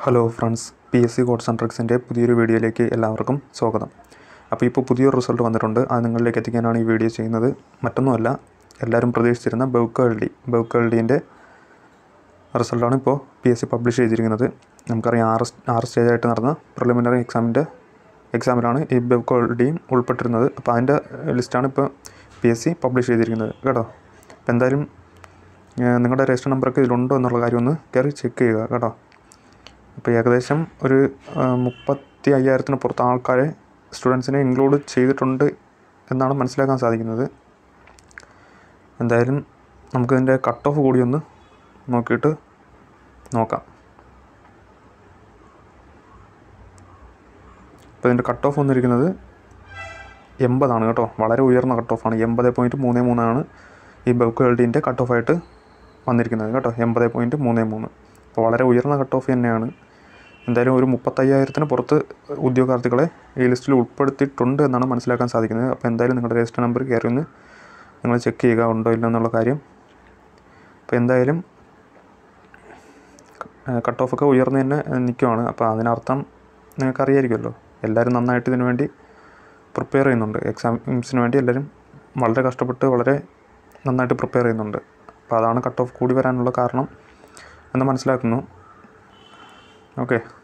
Hello friends, PSC codes and ട്രിക്സിൻ്റെ പുതിയൊരു വീഡിയോയിലേക്ക് എല്ലാവർക്കും സ്വാഗതം. അപ്പോൾ ഇപ്പോൾ പുതിയൊരു റിസൾട്ട് വന്നിട്ടുണ്ട്. അത് നിങ്ങളിലേക്ക് എത്തിക്കാനാണ് ഈ വീഡിയോ ചെയ്യുന്നത്. മറ്റൊന്നുമല്ല, എല്ലാവരും പ്രതീക്ഷിച്ചിരുന്ന Bevco LDൻ്റെ റിസൾട്ടാണ് ഇപ്പോൾ PSC പബ്ലിഷ് ചെയ്തിരിക്കുന്നത്. നമുക്കറിയാം, ആറ് സ്റ്റേജായിട്ട് നടന്ന പ്രിലിമിനറി എക്സാമിലാണ് ഈ Bevco LD ഉൾപ്പെട്ടിരുന്നത്. അപ്പോൾ അതിൻ്റെ ലിസ്റ്റാണ് ഇപ്പോൾ PSC പബ്ലിഷ് ചെയ്തിരിക്കുന്നത് കേട്ടോ. അപ്പോൾ എന്തായാലും നിങ്ങളുടെ രജിസ്റ്റർ നമ്പറൊക്കെ ഇതിലുണ്ടോ എന്നുള്ള കാര്യം ഒന്ന് കയറി ചെക്ക് ചെയ്യുക കേട്ടോ. അപ്പോൾ ഏകദേശം ഒരു 35,000 പുറത്ത് ആൾക്കാരെ സ്റ്റുഡൻസിനെ ഇൻക്ലൂഡ് ചെയ്തിട്ടുണ്ട് എന്നാണ് മനസ്സിലാക്കാൻ സാധിക്കുന്നത്. എന്തായാലും നമുക്കിതിൻ്റെ കട്ട് ഓഫ് കൂടി ഒന്ന് നോക്കിയിട്ട് നോക്കാം. അപ്പോൾ ഇതിൻ്റെ കട്ട് ഓഫ് വന്നിരിക്കുന്നത് 80 കേട്ടോ. വളരെ ഉയർന്ന കട്ട് ഓഫാണ്. 80.33 ഈ Bevco LDൻ്റെ കട്ട് ഓഫായിട്ട് വന്നിരിക്കുന്നത് കേട്ടോ. 80.33. അപ്പോൾ വളരെ ഉയർന്ന കട്ട് ഓഫ് തന്നെയാണ്. എന്തായാലും ഒരു 35,000 പുറത്ത് ഉദ്യോഗാർത്ഥികളെ ഈ ലിസ്റ്റിൽ ഉൾപ്പെടുത്തിയിട്ടുണ്ട് എന്നാണ് മനസ്സിലാക്കാൻ സാധിക്കുന്നത്. അപ്പോൾ എന്തായാലും നിങ്ങളുടെ രജിസ്റ്റർ നമ്പർ കയറി ഒന്ന് നിങ്ങൾ ചെക്ക് ചെയ്യുക ഉണ്ടോ ഇല്ല എന്നുള്ള കാര്യം. അപ്പോൾ എന്തായാലും കട്ട് ഓഫൊക്കെ ഉയർന്ന് തന്നെ നിൽക്കുവാണ്. അപ്പോൾ അതിനർത്ഥം നിങ്ങൾക്കറിയായിരിക്കുമല്ലോ, എല്ലാവരും നന്നായിട്ട് ഇതിനു വേണ്ടി പ്രിപ്പയർ ചെയ്യുന്നുണ്ട്. എക്സാംസിന് വേണ്ടി എല്ലാവരും വളരെ കഷ്ടപ്പെട്ട് വളരെ നന്നായിട്ട് പ്രിപ്പയർ ചെയ്യുന്നുണ്ട്. അപ്പോൾ അതാണ് കട്ട് ഓഫ് കൂടി വരാനുള്ള കാരണം എന്ന് മനസ്സിലാക്കുന്നു. ഓക്കെ.